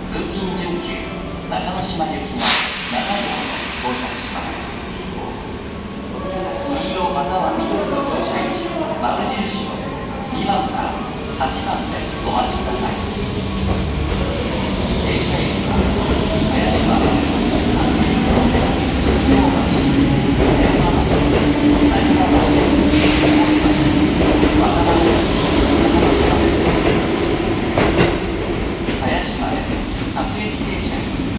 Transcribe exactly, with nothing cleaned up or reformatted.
通勤準急中之島行きがなな両到着します。黄色または緑の乗車位置、丸印のにばんからはちばんです。